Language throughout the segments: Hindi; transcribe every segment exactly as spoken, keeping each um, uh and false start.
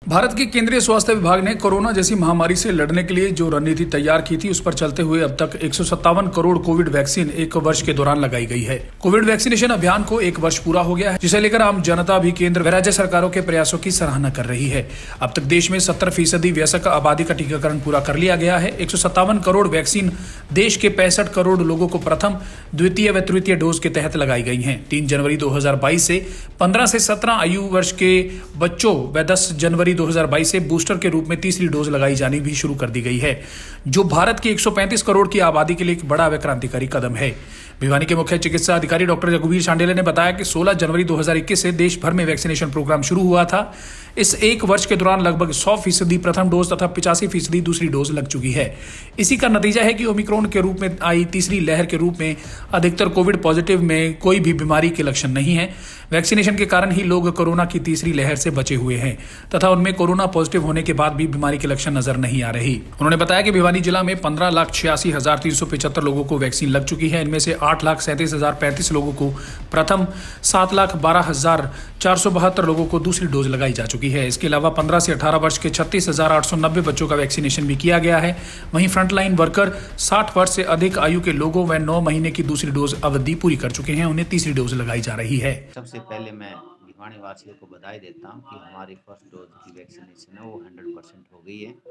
भारत के केंद्रीय स्वास्थ्य विभाग ने कोरोना जैसी महामारी से लड़ने के लिए जो रणनीति तैयार की थी, उस पर चलते हुए अब तक एक सौ सत्तावन करोड़ कोविड वैक्सीन एक वर्ष के दौरान लगाई गई है। कोविड वैक्सीनेशन अभियान को एक वर्ष पूरा हो गया है, जिसे लेकर आम जनता भी केंद्र व राज्य सरकारों के प्रयासों की सराहना कर रही है। अब तक देश में सत्तर फीसदी वयस्क आबादी का टीकाकरण पूरा कर लिया गया है। एक सौ सत्तावन करोड़ वैक्सीन देश के पैंसठ करोड़ लोगों को प्रथम, द्वितीय व तृतीय डोज के तहत लगाई गई है। तीन जनवरी दो हजार बाईस से पंद्रह से सत्रह आयु वर्ष के बच्चों व दस जनवरी दो हजार बाईस से बूस्टर के रूप में तीसरी डोज लगाई जानी भी शुरू कर दी गई है, जो भारत की एक सौ पैंतीस करोड़ की आबादी के लिए एक बड़ा व क्रांतिकारी कदम है। भिवानी के मुख्य चिकित्सा अधिकारी डॉक्टर रघुवीर शांडिल्य ने बताया कि सोलह जनवरी दो हजार इक्कीस से देश भर में वैक्सीनेशन प्रोग्राम शुरू हुआ था। इस एक वर्ष के दौरान लगभग सौ फीसदी प्रथम डोज तथा पिचासी फीसदी दूसरी डोज लग चुकी है। इसी का नतीजा है कि ओमिक्रॉन के रूप में आई तीसरी लहर के रूप में अधिकतर कोविड पॉजिटिव में कोई भी बीमारी के लक्षण नहीं है। वैक्सीनेशन के कारण ही लोग कोरोना की तीसरी लहर से बचे हुए हैं तथा उनमें कोरोना पॉजिटिव होने के बाद भी बीमारी के लक्षण नजर नहीं आ रही। उन्होंने बताया कि भिवानी जिला में पंद्रह लाख छियासी हजार तीन सौ पिछहत्तर लोगों को वैक्सीन लग चुकी है। इनमें से आठ लाख सैंतीस हजार पैंतीस लोगों को प्रथम, सात लाख बारह हजार चार सौ बहत्तर लोगों को दूसरी डोज लगाई जा चुकी है। इसके अलावा पंद्रह से अठारह वर्ष के छत्तीस हजार आठ सौ नब्बे बच्चों का वैक्सीनेशन भी किया गया है। वहीं फ्रंटलाइन वर्कर, साठ वर्ष से अधिक आयु के लोगों व नौ महीने की दूसरी डोज अवधि पूरी कर चुके हैं। उन्हें तीसरी डोज लगाई जा रही है। सबसे पहले मैं भिवानी वासियों को बधाई देता हूं कि हमारी फर्स्ट डोज की वैक्सीनेशन है वो हंड्रेड परसेंट हो गई है।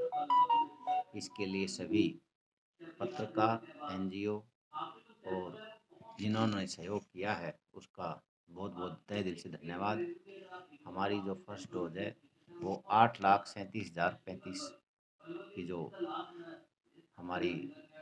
इसके लिए सभी पत्रकार, एनजीओ और जिन्होंने सहयोग किया है उसका बहुत बहुत तहे दिल से धन्यवाद। हमारी जो फर्स्ट डोज है वो आठ लाख सैंतीस हजार पैंतीस की जो हमारी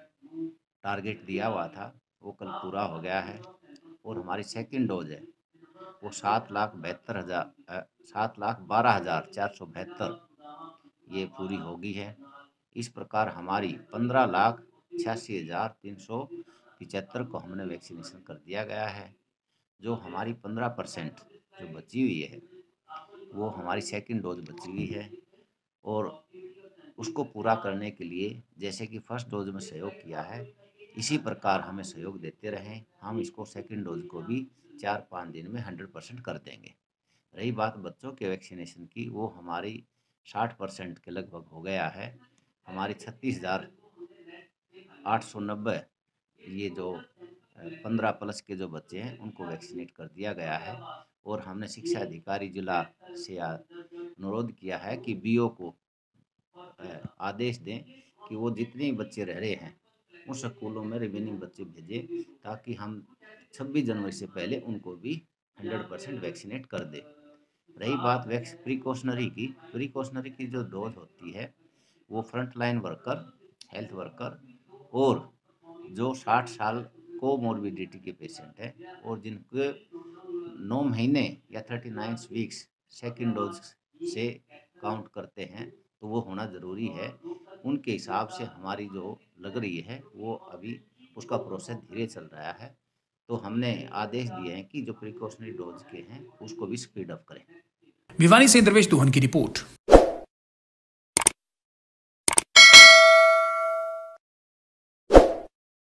टारगेट दिया हुआ था वो कल पूरा हो गया है। और हमारी सेकंड डोज है वो सात लाख बहत्तर हज़ार सात लाख बारह हज़ार चार सौ बहत्तर ये पूरी हो गई है। इस प्रकार हमारी पंद्रह लाख छियासी हज़ार तीन सौ पिचहत्तर को हमने वैक्सीनेशन कर दिया गया है। जो हमारी पंद्रह परसेंट जो बची हुई है वो हमारी सेकंड डोज बची हुई है। और उसको पूरा करने के लिए जैसे कि फर्स्ट डोज में सहयोग किया है, इसी प्रकार हमें सहयोग देते रहें। हम इसको सेकंड डोज को भी चार पाँच दिन में हंड्रेड परसेंट कर देंगे। रही बात बच्चों के वैक्सीनेशन की, वो हमारी साठ परसेंट के लगभग हो गया है। हमारी छत्तीस हज़ार आठ सौ नब्बे ये जो पंद्रह प्लस के जो बच्चे हैं उनको वैक्सीनेट कर दिया गया है। और हमने शिक्षा अधिकारी जिला से अनुरोध किया है कि बीओ को आदेश दें कि वो जितने बच्चे रह रहे हैं उन स्कूलों में रिमेनिंग बच्चे भेजें, ताकि हम छब्बीस जनवरी से पहले उनको भी हंड्रेड परसेंट वैक्सीनेट कर दें। रही बात वैक्स प्रिकॉशनरी की प्रिकॉशनरी की जो डोज होती है वो front line worker, health worker और जो साठ साल को मोर्बिडिटी के पेशेंट हैं और जिनके नौ महीने या thirty nine weeks second dose से काउंट करते हैं तो वो होना ज़रूरी है। उनके हिसाब से हमारी जो लग रही है वो अभी उसका प्रोसेस धीरे चल रहा है। तो हमने आदेश दिए हैं कि जो प्रिकॉशनरी डोज के हैं उसको भी स्पीड अप करें। भिवानी से इंद्रवेश दुहन की रिपोर्ट।